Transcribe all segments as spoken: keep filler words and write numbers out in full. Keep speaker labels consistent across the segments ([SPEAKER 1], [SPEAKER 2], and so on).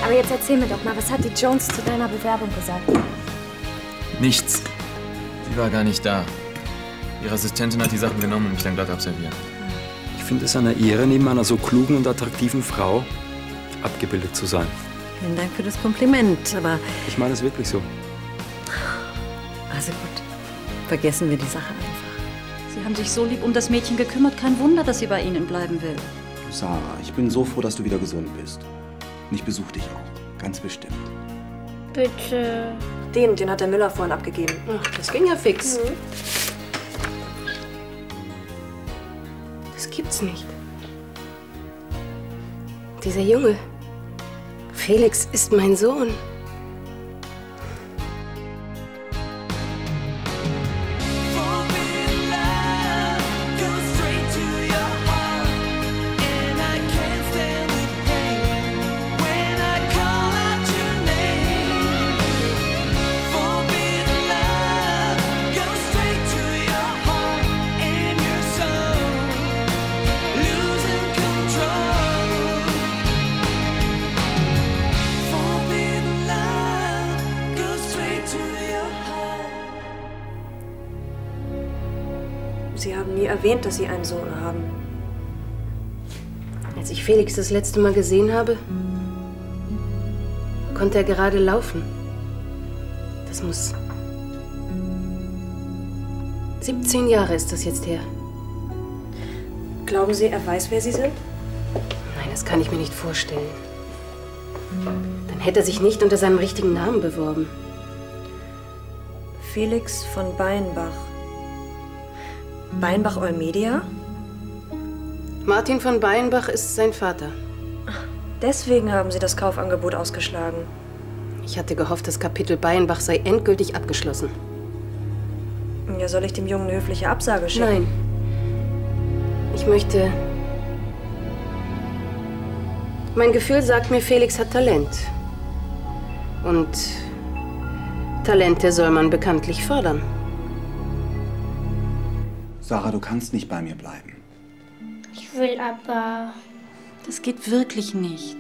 [SPEAKER 1] Aber jetzt erzähl mir doch mal, was hat die Jones zu deiner Bewerbung gesagt?
[SPEAKER 2] Nichts. Sie war gar nicht da. Ihre Assistentin hat die Sachen genommen und mich dann glatt absolviert.
[SPEAKER 3] Ich finde es eine Ehre, neben einer so klugen und attraktiven Frau abgebildet zu sein.
[SPEAKER 4] Vielen Dank für das Kompliment, aber...
[SPEAKER 3] Ich meine es wirklich so.
[SPEAKER 4] Also gut, vergessen wir die Sache einfach.
[SPEAKER 5] Sie haben sich so lieb um das Mädchen gekümmert. Kein Wunder, dass sie bei Ihnen bleiben will.
[SPEAKER 6] Sarah, ich bin so froh, dass du wieder gesund bist. Und ich besuche dich auch. Ganz bestimmt.
[SPEAKER 7] Bitte.
[SPEAKER 8] Den, den hat der Müller vorhin abgegeben.
[SPEAKER 7] Ach, das ging ja fix. Mhm. Das gibt's nicht. Dieser Junge. Felix ist mein Sohn.
[SPEAKER 8] Sie haben nie erwähnt, dass Sie einen Sohn haben.
[SPEAKER 7] Als ich Felix das letzte Mal gesehen habe, konnte er gerade laufen. Das muss... siebzehn Jahre ist das jetzt her.
[SPEAKER 8] Glauben Sie, er weiß, wer Sie sind?
[SPEAKER 7] Nein, das kann ich mir nicht vorstellen. Dann hätte er sich nicht unter seinem richtigen Namen beworben.
[SPEAKER 8] Felix von Beinbach. Beinbach-Olmedia?
[SPEAKER 7] Martin von Beinbach ist sein Vater.
[SPEAKER 8] Deswegen haben Sie das Kaufangebot ausgeschlagen.
[SPEAKER 7] Ich hatte gehofft, das Kapitel Beinbach sei endgültig abgeschlossen.
[SPEAKER 8] Ja, soll ich dem Jungen eine höfliche Absage schicken?
[SPEAKER 7] Nein. Ich möchte... Mein Gefühl sagt mir, Felix hat Talent. Und Talente soll man bekanntlich fördern.
[SPEAKER 6] Sarah, du kannst nicht bei mir bleiben.
[SPEAKER 7] Ich will aber...
[SPEAKER 5] Das geht wirklich nicht.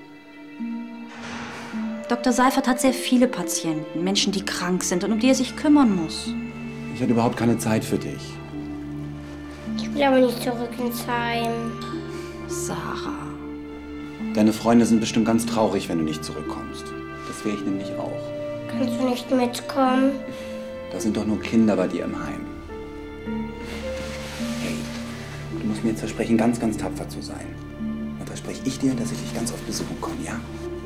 [SPEAKER 5] Doktor Seifert hat sehr viele Patienten, Menschen, die krank sind und um die er sich kümmern muss.
[SPEAKER 6] Ich hatte überhaupt keine Zeit für dich.
[SPEAKER 7] Ich will aber nicht zurück ins Heim.
[SPEAKER 5] Sarah.
[SPEAKER 6] Deine Freunde sind bestimmt ganz traurig, wenn du nicht zurückkommst. Das wäre ich nämlich auch.
[SPEAKER 7] Kannst du nicht mitkommen?
[SPEAKER 6] Da sind doch nur Kinder bei dir im Heim. Hey, du musst mir jetzt versprechen, ganz, ganz tapfer zu sein. Dann verspreche ich dir, dass ich dich ganz oft besuchen komme, ja?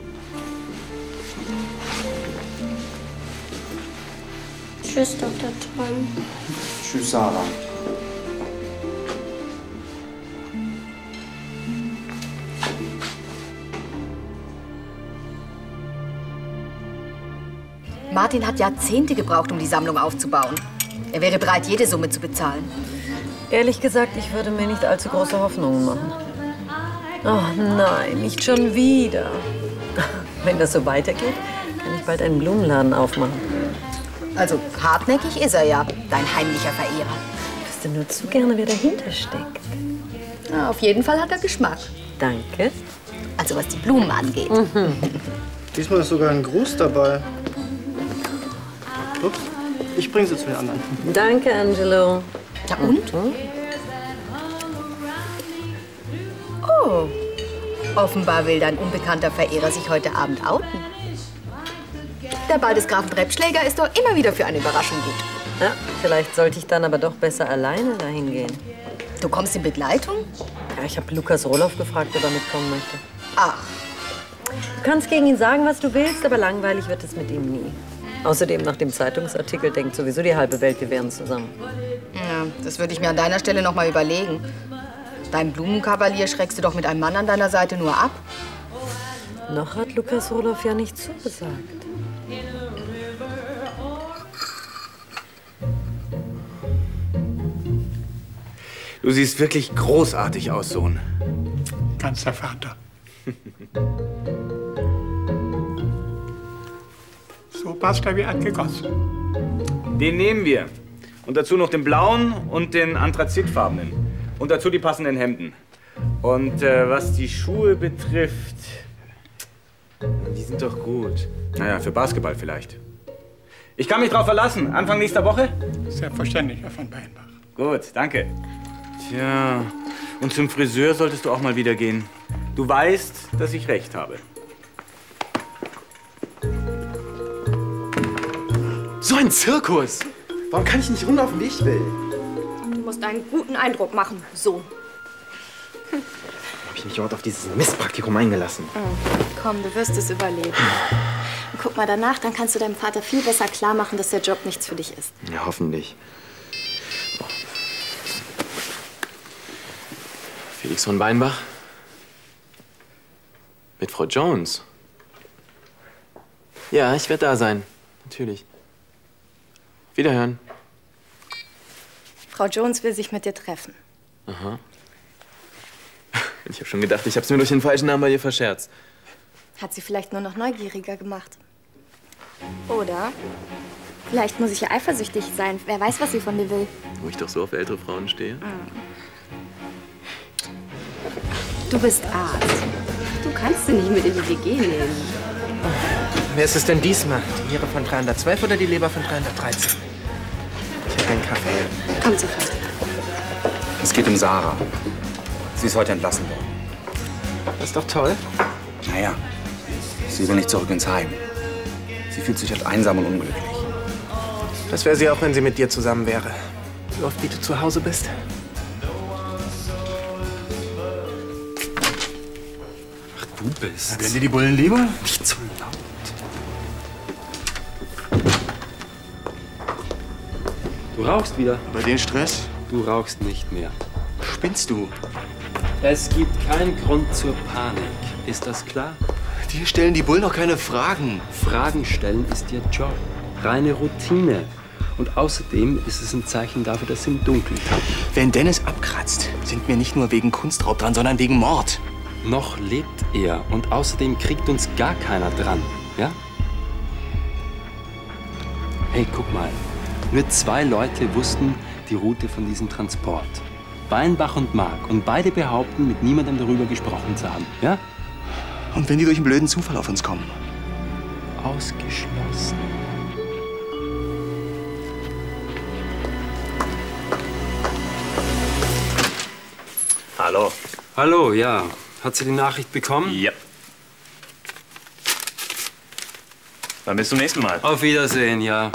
[SPEAKER 7] Tschüss, Doktor Tom.
[SPEAKER 6] Tschüss, Sarah.
[SPEAKER 9] Martin hat Jahrzehnte gebraucht, um die Sammlung aufzubauen. Er wäre bereit, jede Summe zu bezahlen.
[SPEAKER 4] Ehrlich gesagt, ich würde mir nicht allzu große Hoffnungen machen. Oh nein, nicht schon wieder. Wenn das so weitergeht, kann ich bald einen Blumenladen aufmachen.
[SPEAKER 9] Also hartnäckig ist er ja, dein heimlicher Verehrer.
[SPEAKER 4] Ich wüsste nur zu gerne, wer dahinter steckt.
[SPEAKER 9] Ja, auf jeden Fall hat er Geschmack.
[SPEAKER 4] Danke.
[SPEAKER 9] Also was die Blumen angeht.
[SPEAKER 10] Mhm. Diesmal ist sogar ein Gruß dabei. Ups, ich bringe sie zu den anderen.
[SPEAKER 4] Danke, Angelo.
[SPEAKER 9] Ja, und? Oh, offenbar will dein unbekannter Verehrer sich heute Abend outen. Der Ball des Grafen Treppschläger ist doch immer wieder für eine Überraschung gut.
[SPEAKER 4] Ja, vielleicht sollte ich dann aber doch besser alleine dahin gehen.
[SPEAKER 9] Du kommst in Begleitung?
[SPEAKER 4] Ja, ich habe Lukas Roloff gefragt, ob er mitkommen möchte.
[SPEAKER 9] Ach.
[SPEAKER 4] Du kannst gegen ihn sagen, was du willst, aber langweilig wird es mit ihm nie. Außerdem, nach dem Zeitungsartikel denkt sowieso die halbe Welt, wir wären zusammen.
[SPEAKER 9] Ja, das würde ich mir an deiner Stelle noch mal überlegen. Dein Blumenkavalier schreckst du doch mit einem Mann an deiner Seite nur ab.
[SPEAKER 4] Noch hat Lukas Roloff ja nicht zugesagt.
[SPEAKER 11] Du siehst wirklich großartig aus, Sohn.
[SPEAKER 12] Ganz der Vater. So passt er wie angegossen.
[SPEAKER 11] Den nehmen wir. Und dazu noch den blauen und den anthrazitfarbenen. Und dazu die passenden Hemden. Und äh, was die Schuhe betrifft...
[SPEAKER 2] Die sind doch gut.
[SPEAKER 11] Naja, für Basketball vielleicht. Ich kann mich drauf verlassen. Anfang nächster Woche?
[SPEAKER 12] Selbstverständlich, Herr von Beinbach.
[SPEAKER 11] Gut, danke. Tja, und zum Friseur solltest du auch mal wieder gehen. Du weißt, dass ich recht habe.
[SPEAKER 2] So ein Zirkus! Warum kann ich nicht rumlaufen, wie ich will?
[SPEAKER 1] Du musst einen guten Eindruck machen, so.
[SPEAKER 2] Hab ich mich überhaupt auf dieses Mistpraktikum eingelassen?
[SPEAKER 1] Komm, du wirst es überleben. Und guck mal danach, dann kannst du deinem Vater viel besser klar machen, dass der Job nichts für dich ist.
[SPEAKER 2] Ja, hoffentlich. Oh. Felix von Beinbach? Mit Frau Jones? Ja, ich werde da sein. Natürlich. Wiederhören.
[SPEAKER 1] Frau Jones will sich mit dir treffen.
[SPEAKER 2] Aha. Ich habe schon gedacht, ich habe es mir durch den falschen Namen bei ihr verscherzt.
[SPEAKER 1] Hat sie vielleicht nur noch neugieriger gemacht. Oder vielleicht muss ich ja eifersüchtig sein. Wer weiß, was sie von dir will.
[SPEAKER 2] Wo ich doch so auf ältere Frauen stehe.
[SPEAKER 7] Du bist Arzt. Du kannst sie nicht mit in die W G nehmen.
[SPEAKER 13] Wer ist es denn diesmal? Die Niere von dreihundertzwölf oder die Leber von dreihundertdreizehn? Ich hätte einen Kaffee.
[SPEAKER 7] Komm sofort.
[SPEAKER 6] Es geht um Sarah. Sie ist heute entlassen worden.
[SPEAKER 13] Das ist doch toll.
[SPEAKER 6] Naja, sie will nicht zurück ins Heim. Sie fühlt sich halt einsam und unglücklich.
[SPEAKER 13] Das wäre sie auch, wenn sie mit dir zusammen wäre. Wie oft, wie du zu Hause bist?
[SPEAKER 3] Ach, du bist.
[SPEAKER 14] Na, werden dir die Bullen lieber?
[SPEAKER 3] Nicht so laut. Du rauchst wieder.
[SPEAKER 14] Bei den Stress?
[SPEAKER 3] Du rauchst nicht mehr.
[SPEAKER 14] Spinnst du?
[SPEAKER 3] Es gibt keinen Grund zur Panik. Ist das klar?
[SPEAKER 14] Dir stellen die Bullen noch keine Fragen.
[SPEAKER 3] Fragen stellen ist ihr Job. Reine Routine. Und außerdem ist es ein Zeichen dafür, dass sie im Dunkeln tappen.
[SPEAKER 13] Wenn Dennis abkratzt, sind wir nicht nur wegen Kunstraub dran, sondern wegen Mord.
[SPEAKER 3] Noch lebt er. Und außerdem kriegt uns gar keiner dran. Ja? Hey, guck mal. Nur zwei Leute wussten die Route von diesem Transport. Beinbach und Mark. Und beide behaupten, mit niemandem darüber gesprochen zu haben. Ja?
[SPEAKER 14] Und wenn die durch einen blöden Zufall auf uns kommen?
[SPEAKER 3] Ausgeschlossen.
[SPEAKER 11] Hallo.
[SPEAKER 3] Hallo, ja. Hat sie die Nachricht bekommen?
[SPEAKER 11] Ja. Dann bis zum nächsten Mal.
[SPEAKER 3] Auf Wiedersehen, ja.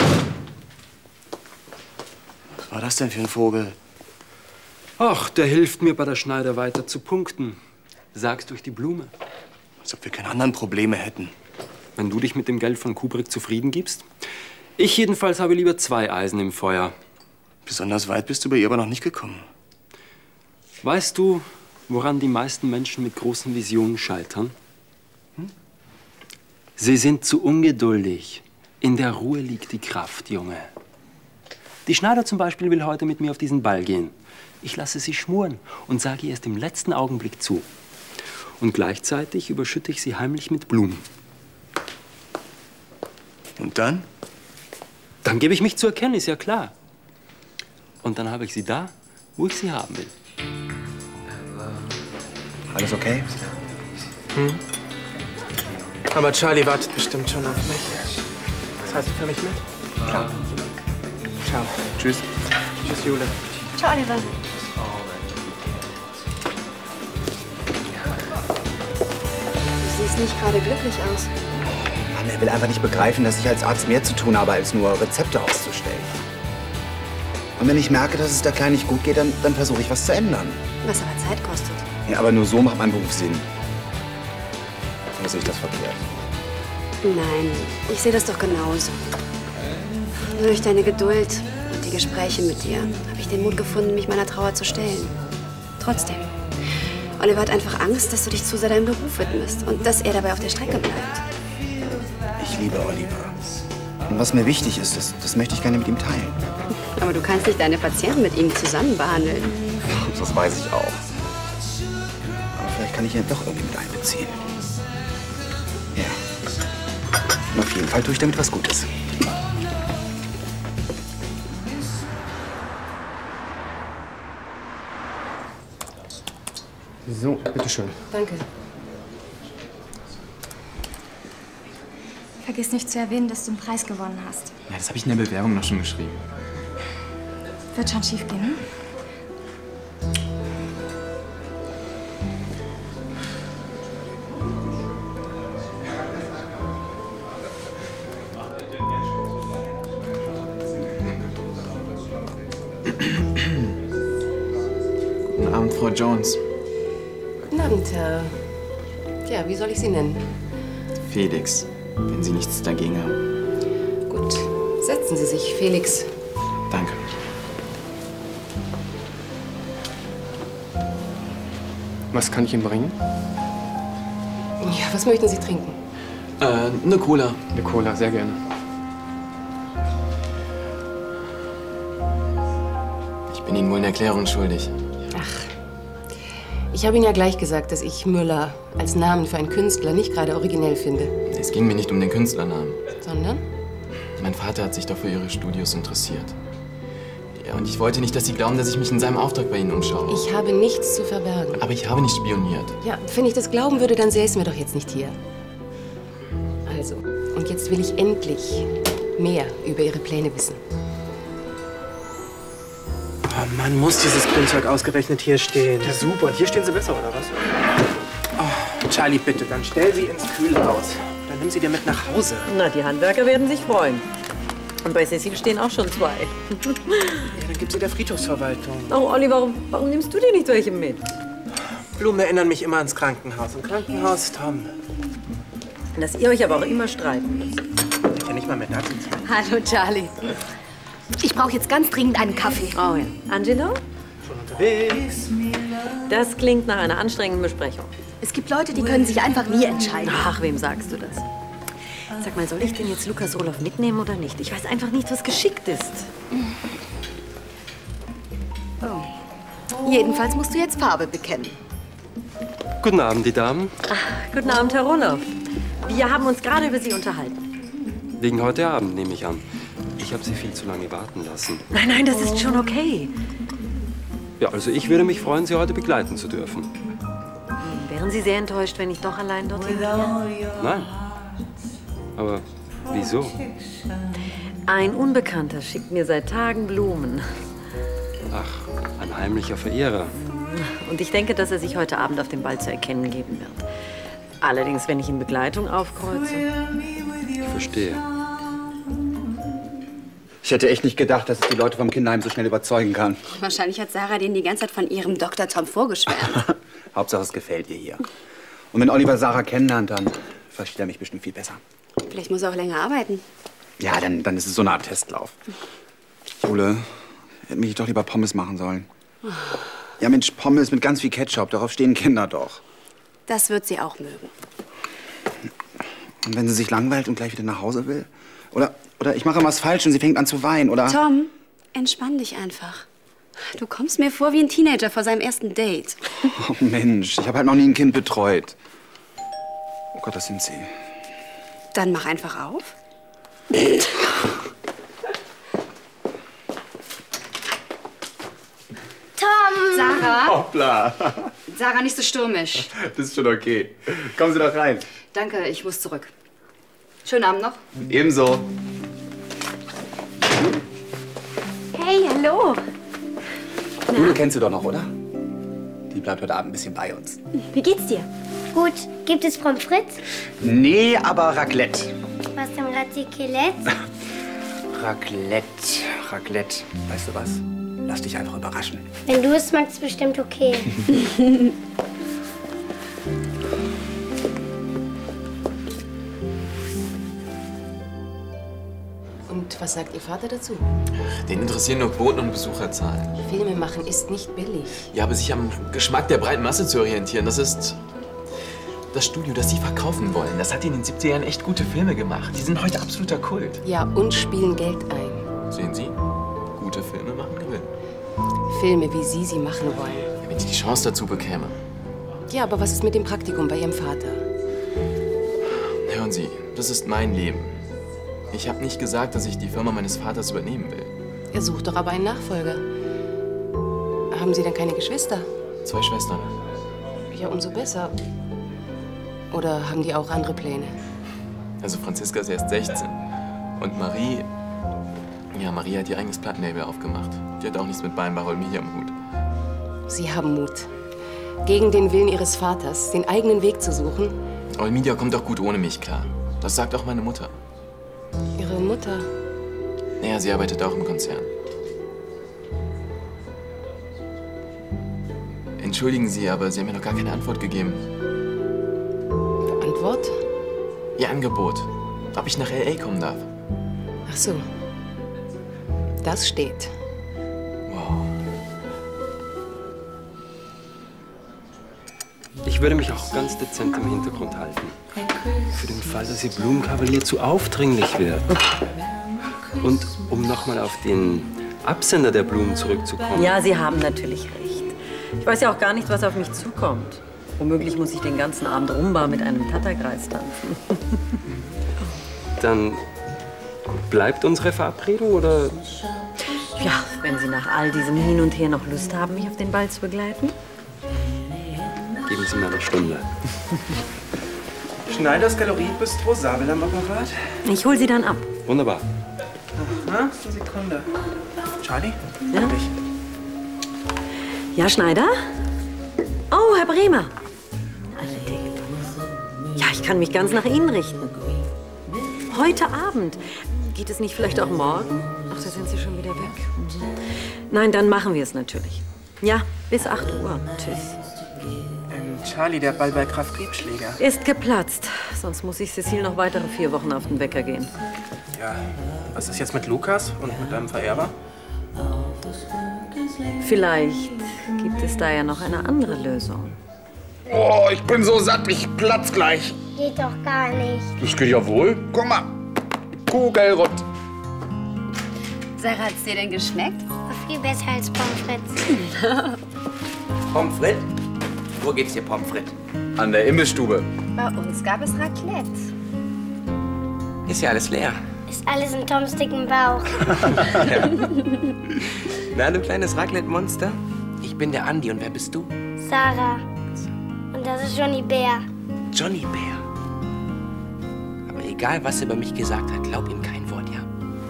[SPEAKER 14] Was war das denn für ein Vogel?
[SPEAKER 3] Ach, der hilft mir bei der Schneider weiter zu punkten. Sag's durch die Blume.
[SPEAKER 14] Als ob wir keine anderen Probleme hätten.
[SPEAKER 3] Wenn du dich mit dem Geld von Kubrick zufrieden gibst? Ich jedenfalls habe lieber zwei Eisen im Feuer.
[SPEAKER 14] Besonders weit bist du bei ihr aber noch nicht gekommen.
[SPEAKER 3] Weißt du, woran die meisten Menschen mit großen Visionen scheitern? Hm? Sie sind zu ungeduldig. In der Ruhe liegt die Kraft, Junge. Die Schneider zum Beispiel will heute mit mir auf diesen Ball gehen. Ich lasse sie schmuren und sage ihr erst im letzten Augenblick zu. Und gleichzeitig überschütte ich sie heimlich mit Blumen.
[SPEAKER 14] Und dann?
[SPEAKER 3] Dann gebe ich mich zu erkennen, ist ja klar. Und dann habe ich sie da, wo ich sie haben will.
[SPEAKER 6] Alles okay?
[SPEAKER 13] Hm? Aber Charlie wartet bestimmt schon auf mich. Was heißt du für mich mit?
[SPEAKER 6] Klar.
[SPEAKER 13] Ciao.
[SPEAKER 6] Tschüss.
[SPEAKER 13] Tschüss, Jule.
[SPEAKER 1] Ciao, Oliver. Du siehst nicht gerade glücklich aus.
[SPEAKER 6] Mann, er will einfach nicht begreifen, dass ich als Arzt mehr zu tun habe, als nur Rezepte auszustellen. Und wenn ich merke, dass es der Kleinen nicht gut geht, dann, dann versuche ich, was zu ändern.
[SPEAKER 1] Was aber Zeit kostet.
[SPEAKER 6] Ja, aber nur so macht mein Beruf Sinn. Oder sehe ich das verkehrt?
[SPEAKER 9] Nein, ich sehe das doch genauso. Durch deine Geduld und die Gespräche mit dir habe ich den Mut gefunden, mich meiner Trauer zu stellen. Trotzdem, Oliver hat einfach Angst, dass du dich zu sehr deinem Beruf widmest und dass er dabei auf der Strecke bleibt.
[SPEAKER 6] Ich liebe Oliver. Und was mir wichtig ist, das, das möchte ich gerne mit ihm teilen.
[SPEAKER 9] Aber du kannst nicht deine Patienten mit ihm zusammen behandeln.
[SPEAKER 6] Das weiß ich auch. Aber vielleicht kann ich ihn doch irgendwie mit einbeziehen. Ja. Und auf jeden Fall tue ich damit was Gutes.
[SPEAKER 13] So, bitteschön.
[SPEAKER 7] Danke.
[SPEAKER 1] Vergiss nicht zu erwähnen, dass du einen Preis gewonnen hast.
[SPEAKER 2] Ja, das habe ich in der Bewerbung noch schon geschrieben.
[SPEAKER 1] Wird schon schief gehen, hm?
[SPEAKER 2] Guten Abend, Frau Jones.
[SPEAKER 7] Guten Abend, Herr. Ja, wie soll ich Sie nennen?
[SPEAKER 2] Felix, wenn Sie nichts dagegen haben.
[SPEAKER 7] Gut, setzen Sie sich, Felix.
[SPEAKER 2] Danke.
[SPEAKER 13] Was kann ich Ihnen bringen?
[SPEAKER 7] Ja, was möchten Sie trinken?
[SPEAKER 2] Äh, eine Cola.
[SPEAKER 13] Eine Cola, sehr gerne.
[SPEAKER 2] Ich bin Ihnen wohl eine Erklärung schuldig.
[SPEAKER 7] Ich habe Ihnen ja gleich gesagt, dass ich Müller als Namen für einen Künstler nicht gerade originell finde.
[SPEAKER 2] Es ging mir nicht um den Künstlernamen.
[SPEAKER 7] Sondern?
[SPEAKER 2] Mein Vater hat sich doch für Ihre Studios interessiert. Ja, und ich wollte nicht, dass Sie glauben, dass ich mich in seinem Auftrag bei Ihnen umschaue.
[SPEAKER 7] Ich habe nichts zu verbergen.
[SPEAKER 2] Aber ich habe nicht spioniert.
[SPEAKER 7] Ja, wenn ich das glauben würde, dann säßen wir doch jetzt nicht hier. Also, und jetzt will ich endlich mehr über Ihre Pläne wissen.
[SPEAKER 13] Oh Mann, muss dieses Grünzeug ausgerechnet hier stehen? Ja, super. Und hier stehen sie besser, oder was? Oh, Charlie, bitte, dann stell sie ins Kühlhaus. Dann nimm sie dir mit nach Hause.
[SPEAKER 4] Na, die Handwerker werden sich freuen. Und bei Cecil stehen auch schon zwei.
[SPEAKER 13] Ja, dann gib sie der Friedhofsverwaltung.
[SPEAKER 4] Oh, Olli, warum, warum nimmst du dir nicht welche mit?
[SPEAKER 13] Blumen erinnern mich immer ans Krankenhaus. Und Krankenhaus, Tom.
[SPEAKER 4] Dass ihr euch aber auch immer streiten müsst.
[SPEAKER 13] Ich hab ja nicht mal mehr dazu Zeit.
[SPEAKER 1] Hallo, Charlie. Ich brauche jetzt ganz dringend einen Kaffee.
[SPEAKER 4] Oh ja. Angelo?
[SPEAKER 13] Schon unterwegs.
[SPEAKER 4] Das klingt nach einer anstrengenden Besprechung.
[SPEAKER 1] Es gibt Leute, die können sich einfach nie entscheiden.
[SPEAKER 4] Ach, wem sagst du das? Sag mal, soll ich denn jetzt Lukas Roloff mitnehmen oder nicht? Ich weiß einfach nicht, was geschickt ist.
[SPEAKER 1] Oh. Jedenfalls musst du jetzt Farbe bekennen.
[SPEAKER 3] Guten Abend, die Damen.
[SPEAKER 4] Ach, guten Abend, Herr Roloff. Wir haben uns gerade über Sie unterhalten.
[SPEAKER 3] Wegen heute Abend, nehme ich an. Ich habe Sie viel zu lange warten lassen.
[SPEAKER 4] Nein, nein, das ist schon okay.
[SPEAKER 3] Ja, also ich würde mich freuen, Sie heute begleiten zu dürfen.
[SPEAKER 4] Wären Sie sehr enttäuscht, wenn ich doch allein dorthin gehe?
[SPEAKER 3] Nein. Aber wieso?
[SPEAKER 4] Ein Unbekannter schickt mir seit Tagen Blumen.
[SPEAKER 3] Ach, ein heimlicher Verehrer.
[SPEAKER 4] Und ich denke, dass er sich heute Abend auf dem Ball zu erkennen geben wird. Allerdings, wenn ich in Begleitung aufkreuze.
[SPEAKER 3] Ich verstehe.
[SPEAKER 6] Ich hätte echt nicht gedacht, dass ich die Leute vom Kinderheim so schnell überzeugen kann.
[SPEAKER 9] Wahrscheinlich hat Sarah denen die ganze Zeit von ihrem Doktor Tom vorgeschwärmt.
[SPEAKER 6] Hauptsache, es gefällt ihr hier. Und wenn Oliver Sarah kennenlernt, dann versteht er mich bestimmt viel besser.
[SPEAKER 9] Vielleicht muss er auch länger arbeiten.
[SPEAKER 6] Ja, dann, dann ist es so eine Art Testlauf. Jule, hätte mich doch lieber Pommes machen sollen. Ja, Mensch, Pommes mit ganz viel Ketchup, darauf stehen Kinder doch.
[SPEAKER 9] Das wird sie auch mögen.
[SPEAKER 6] Und wenn sie sich langweilt und gleich wieder nach Hause will? Oder, oder ich mache was falsch und sie fängt an zu weinen, oder?
[SPEAKER 9] Tom, entspann dich einfach. Du kommst mir vor wie ein Teenager vor seinem ersten Date.
[SPEAKER 6] Oh Mensch, ich habe halt noch nie ein Kind betreut. Oh Gott, das sind sie.
[SPEAKER 9] Dann mach einfach auf. Tom! Sarah?
[SPEAKER 6] Hoppla.
[SPEAKER 9] Sarah, nicht so stürmisch.
[SPEAKER 6] Das ist schon okay. Kommen Sie doch rein.
[SPEAKER 9] Danke, ich muss zurück. Schönen Abend noch.
[SPEAKER 6] Ebenso.
[SPEAKER 9] Hey, hallo.
[SPEAKER 6] Jule kennst du doch noch, oder? Die bleibt heute Abend ein bisschen bei uns.
[SPEAKER 15] Wie geht's dir? Gut. Gibt es Pommes frites?
[SPEAKER 6] Nee, aber Raclette.
[SPEAKER 15] Was denn Raclette?
[SPEAKER 6] Raclette, Raclette. Weißt du was? Lass dich einfach überraschen.
[SPEAKER 15] Wenn du es magst, bestimmt okay.
[SPEAKER 7] Und was sagt Ihr Vater dazu?
[SPEAKER 2] Den interessieren nur Quoten und Besucherzahlen.
[SPEAKER 7] Filme machen ist nicht billig.
[SPEAKER 2] Ja, aber sich am Geschmack der breiten Masse zu orientieren, das ist das Studio, das Sie verkaufen wollen. Das hat in den siebziger Jahren echt gute Filme gemacht. Die sind heute absoluter Kult.
[SPEAKER 7] Ja, und spielen Geld ein.
[SPEAKER 2] Sehen Sie? Gute Filme machen Gewinn.
[SPEAKER 7] Filme, wie Sie sie machen wollen.
[SPEAKER 2] Ja, wenn ich die Chance dazu bekäme.
[SPEAKER 7] Ja, aber was ist mit dem Praktikum bei Ihrem Vater?
[SPEAKER 2] Hören Sie, das ist mein Leben. Ich habe nicht gesagt, dass ich die Firma meines Vaters übernehmen will.
[SPEAKER 7] Er sucht doch aber einen Nachfolger. Haben Sie denn keine Geschwister?
[SPEAKER 2] Zwei Schwestern.
[SPEAKER 7] Ja, umso besser. Oder haben die auch andere Pläne?
[SPEAKER 2] Also Franziska ist erst sechzehn. Und Marie, ja, Marie hat ihr eigenes Plattenlabel aufgemacht. Die hat auch nichts mit Beinbach oder Emilia am Hut.
[SPEAKER 7] Sie haben Mut. Gegen den Willen ihres Vaters, den eigenen Weg zu suchen.
[SPEAKER 2] Aber Emilia kommt auch gut ohne mich klar. Das sagt auch meine Mutter.
[SPEAKER 7] Ihre Mutter?
[SPEAKER 2] Naja, sie arbeitet auch im Konzern. Entschuldigen Sie, aber Sie haben mir noch gar keine Antwort gegeben.
[SPEAKER 7] Antwort?
[SPEAKER 2] Ihr Angebot. Ob ich nach L A kommen darf.
[SPEAKER 7] Ach so. Das steht.
[SPEAKER 2] Wow.
[SPEAKER 3] Ich würde mich auch ganz dezent im Hintergrund halten. Für den Fall, dass Ihr Blumenkavalier zu aufdringlich wird. Und um nochmal auf den Absender der Blumen zurückzukommen.
[SPEAKER 4] Ja, Sie haben natürlich recht. Ich weiß ja auch gar nicht, was auf mich zukommt. Womöglich muss ich den ganzen Abend Rumba mit einem Tatterkreis tanzen.
[SPEAKER 3] Dann bleibt unsere Verabredung, oder?
[SPEAKER 4] Ja, wenn Sie nach all diesem Hin und Her noch Lust haben, mich auf den Ball zu begleiten.
[SPEAKER 3] Geben Sie mir eine Stunde.
[SPEAKER 13] Schneiders Galeriebistro, Sabel am Apparat.
[SPEAKER 4] Ich hol Sie dann ab.
[SPEAKER 3] Wunderbar.
[SPEAKER 13] Aha, eine Sekunde. Charlie?
[SPEAKER 4] Ja? Ja, Schneider? Oh, Herr Bremer. Ja, ich kann mich ganz nach Ihnen richten. Heute Abend. Geht es nicht vielleicht auch morgen? Ach, da sind Sie schon wieder weg. Nein, dann machen wir es natürlich. Ja, bis acht Uhr. Tschüss.
[SPEAKER 13] Ähm, Charlie, der Ball bei Graf Krebsschläger.
[SPEAKER 4] Ist geplatzt. Sonst muss ich Cecile noch weitere vier Wochen auf den Wecker gehen.
[SPEAKER 13] Ja, was ist jetzt mit Lukas und mit deinem Vererber?
[SPEAKER 4] Vielleicht gibt es da ja noch eine andere Lösung.
[SPEAKER 6] Oh, ich bin so satt, ich platz gleich.
[SPEAKER 15] Geht doch gar nicht.
[SPEAKER 6] Das geht ja wohl. Guck mal, kugelrund.
[SPEAKER 9] Sarah, hat's dir denn geschmeckt?
[SPEAKER 15] War viel besser als Pommes frites.
[SPEAKER 16] Pommes frites? Wo gibt's hier Pommes frites?
[SPEAKER 6] An der Imbissstube.
[SPEAKER 9] Bei uns gab es Raclette.
[SPEAKER 16] Ist ja alles leer.
[SPEAKER 15] Ist alles in Toms dicken Bauch.
[SPEAKER 16] Ja. Na, du kleines Raclette-Monster? Ich bin der Andi und wer bist du?
[SPEAKER 15] Sarah. Und das ist Johnny Bär.
[SPEAKER 16] Johnny Bär. Aber egal, was er über mich gesagt hat, glaub ihm kein Wort, ja?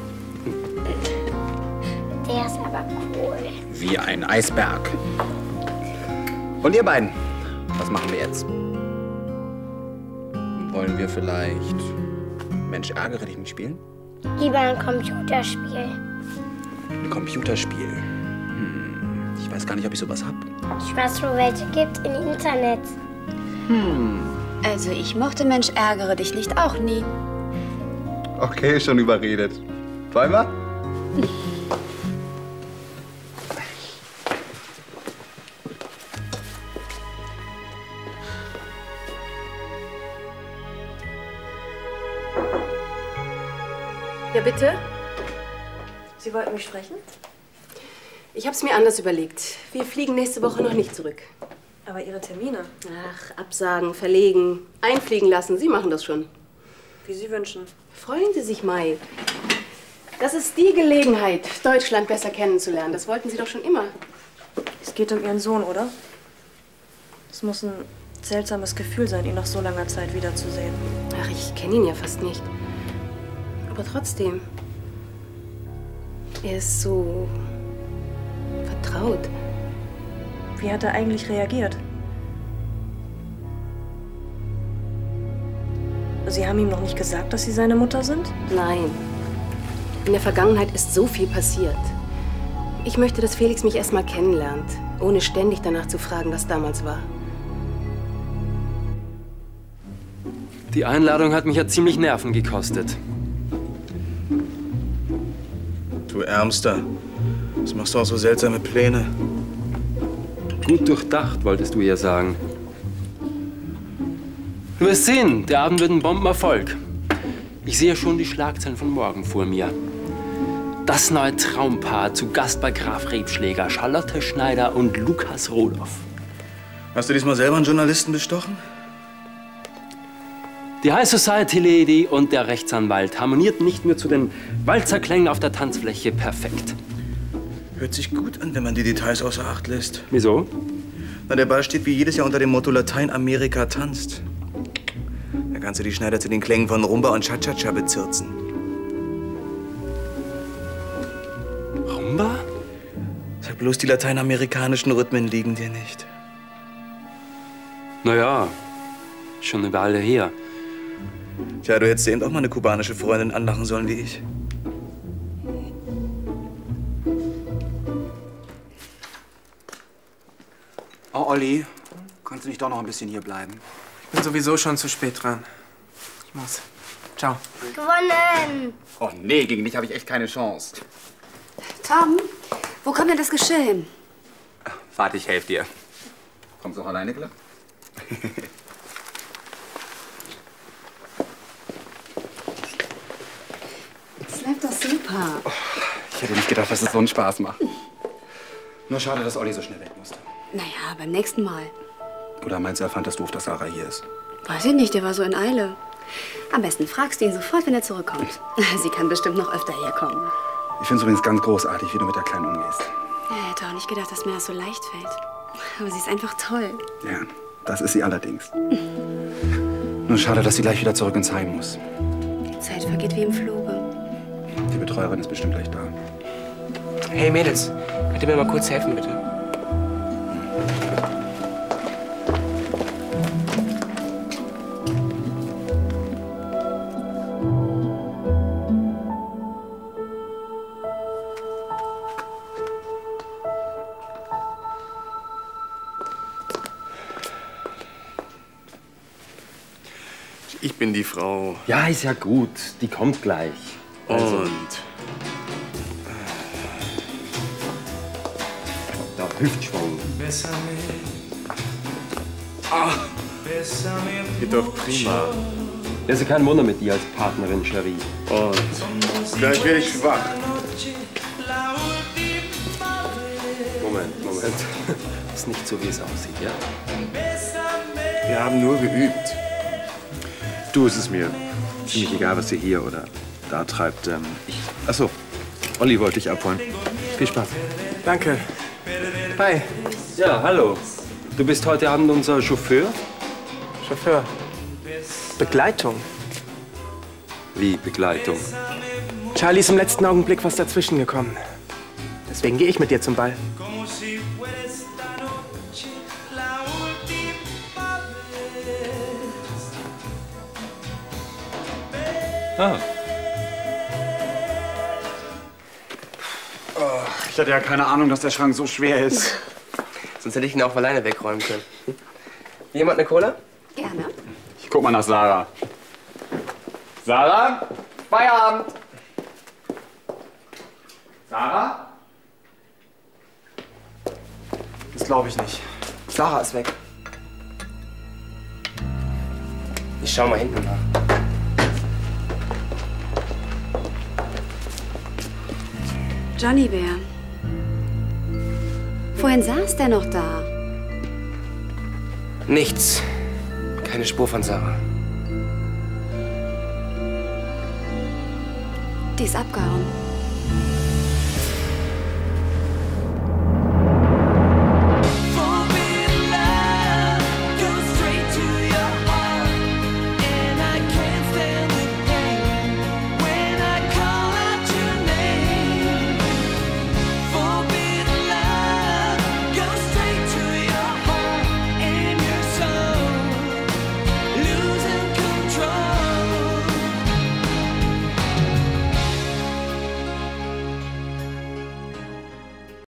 [SPEAKER 15] Der ist aber cool.
[SPEAKER 6] Wie ein Eisberg. Und ihr beiden, was machen wir jetzt? Wollen wir vielleicht Mensch, ärgere dich nicht spielen?
[SPEAKER 15] Lieber ein Computerspiel.
[SPEAKER 6] Ein Computerspiel? Hm, ich weiß gar nicht, ob ich sowas hab.
[SPEAKER 15] Ich weiß, wo welche gibt im Internet.
[SPEAKER 9] Hm, also ich mochte Mensch, ärgere dich nicht auch nie.
[SPEAKER 6] Okay, schon überredet. Wollen wir?
[SPEAKER 8] Ja, bitte? Sie wollten mich sprechen?
[SPEAKER 7] Ich hab's mir anders überlegt. Wir fliegen nächste Woche noch nicht zurück.
[SPEAKER 8] Aber Ihre Termine?
[SPEAKER 7] Ach, absagen, verlegen, einfliegen lassen. Sie machen das schon.
[SPEAKER 8] Wie Sie wünschen.
[SPEAKER 7] Freuen Sie sich, Mai. Das ist die Gelegenheit, Deutschland besser kennenzulernen. Das wollten Sie doch schon immer.
[SPEAKER 8] Es geht um Ihren Sohn, oder? Es muss ein seltsames Gefühl sein, ihn nach so langer Zeit wiederzusehen.
[SPEAKER 7] Ach, ich kenne ihn ja fast nicht. Aber trotzdem. Er ist so vertraut.
[SPEAKER 8] Wie hat er eigentlich reagiert? Sie haben ihm noch nicht gesagt, dass Sie seine Mutter sind?
[SPEAKER 7] Nein. In der Vergangenheit ist so viel passiert. Ich möchte, dass Felix mich erst mal kennenlernt, ohne ständig danach zu fragen, was damals war.
[SPEAKER 3] Die Einladung hat mich ja ziemlich Nerven gekostet.
[SPEAKER 14] Du Ärmster, was machst du auch so seltsame Pläne?
[SPEAKER 3] Gut durchdacht, wolltest du ja sagen. Du wirst sehen, der Abend wird ein Bombenerfolg. Ich sehe schon die Schlagzeilen von morgen vor mir. Das neue Traumpaar zu Gast bei Graf Rebschläger, Charlotte Schneider und Lukas Roloff.
[SPEAKER 14] Hast du diesmal selber einen Journalisten bestochen?
[SPEAKER 3] Die High Society Lady und der Rechtsanwalt harmonierten nicht nur zu den Walzerklängen auf der Tanzfläche perfekt.
[SPEAKER 14] Hört sich gut an, wenn man die Details außer Acht lässt.
[SPEAKER 3] Wieso?
[SPEAKER 14] Na, der Ball steht wie jedes Jahr unter dem Motto Lateinamerika tanzt. Da kannst du die Schneider zu den Klängen von Rumba und Cha-Cha-Cha bezirzen.
[SPEAKER 3] Rumba?
[SPEAKER 14] Sag bloß, die lateinamerikanischen Rhythmen liegen dir nicht.
[SPEAKER 3] Naja, schon eine Weile her.
[SPEAKER 14] Tja, du hättest eben auch mal eine kubanische Freundin anlachen sollen wie ich.
[SPEAKER 6] Oh, Olli, kannst du nicht doch noch ein bisschen hier bleiben?
[SPEAKER 13] Ich bin sowieso schon zu spät dran. Ich muss. Ciao.
[SPEAKER 15] Gewonnen!
[SPEAKER 6] Oh nee, gegen dich habe ich echt keine Chance.
[SPEAKER 9] Tom, wo kommt denn das Geschirr hin?
[SPEAKER 6] Warte, ich helfe dir. Kommst du auch alleine klar?
[SPEAKER 9] Das läuft doch super.
[SPEAKER 6] Ich hätte nicht gedacht, dass es so einen Spaß macht. Nur schade, dass Olli so schnell weg musste.
[SPEAKER 9] Naja, beim nächsten Mal.
[SPEAKER 6] Oder meinst du, er fand das doof, dass Sarah hier ist?
[SPEAKER 9] Weiß ich nicht, der war so in Eile. Am besten fragst du ihn sofort, wenn er zurückkommt. Sie kann bestimmt noch öfter herkommen.
[SPEAKER 6] Ich finde es übrigens ganz großartig, wie du mit der Kleinen umgehst.
[SPEAKER 9] Er hätte auch nicht gedacht, dass mir das so leicht fällt. Aber sie ist einfach toll.
[SPEAKER 6] Ja, das ist sie allerdings. Nur schade, dass sie gleich wieder zurück ins Heim muss.
[SPEAKER 9] Die Zeit vergeht wie im Fluge.
[SPEAKER 6] Die Betreuerin ist bestimmt gleich da.
[SPEAKER 16] Hey Mädels, könnt ihr mir mal kurz helfen, bitte?
[SPEAKER 14] Ich bin die Frau.
[SPEAKER 3] Ja, ist ja gut. Die kommt gleich. Also.
[SPEAKER 14] Und?
[SPEAKER 3] Da, Hüftschwung.
[SPEAKER 14] Ach, geht doch prima.
[SPEAKER 3] Das ist ja kein Wunder mit dir als Partnerin, Cherie.
[SPEAKER 14] Und gleich werde ich schwach.
[SPEAKER 3] Moment, Moment. Ist nicht so, wie es aussieht, ja?
[SPEAKER 14] Wir haben nur geübt.
[SPEAKER 17] Du, es ist mir ziemlich egal, was ihr hier oder da treibt. Ähm, ich, achso, Olli wollte dich abholen. Viel Spaß.
[SPEAKER 13] Danke. Hi.
[SPEAKER 3] Ja, hallo. Du bist heute Abend unser Chauffeur?
[SPEAKER 13] Chauffeur. Begleitung.
[SPEAKER 3] Wie Begleitung?
[SPEAKER 13] Charlie ist im letzten Augenblick fast dazwischen gekommen. Deswegen gehe ich mit dir zum Ball.
[SPEAKER 3] Ah.
[SPEAKER 6] Oh, ich hatte ja keine Ahnung, dass der Schrank so schwer ist.
[SPEAKER 16] Sonst hätte ich ihn auch alleine wegräumen können. Jemand eine Cola?
[SPEAKER 9] Gerne.
[SPEAKER 6] Ich guck mal nach Sarah. Sarah? Feierabend! Sarah?
[SPEAKER 13] Das glaube ich nicht. Sarah ist weg.
[SPEAKER 16] Ich schau mal hinten nach.
[SPEAKER 9] Johnny Bär. Vorhin saß der noch da.
[SPEAKER 16] Nichts. Keine Spur von Sarah.
[SPEAKER 9] Die ist abgehauen.